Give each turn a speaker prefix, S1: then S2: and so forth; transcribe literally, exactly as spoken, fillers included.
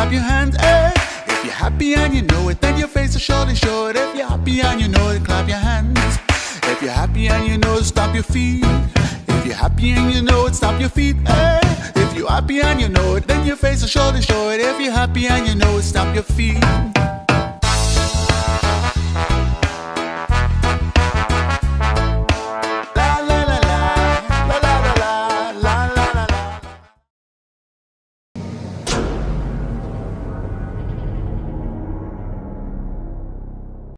S1: clap your hands, hey. If you're happy and you know it, then your face will surely show it. If you're happy and you know it, clap your hands. If you're happy and you know it, stomp your feet. If you're happy and you know it, stomp your feet, hey. If you're happy and you know it, then your face will surely show it. If you're happy and you know it, stomp your feet.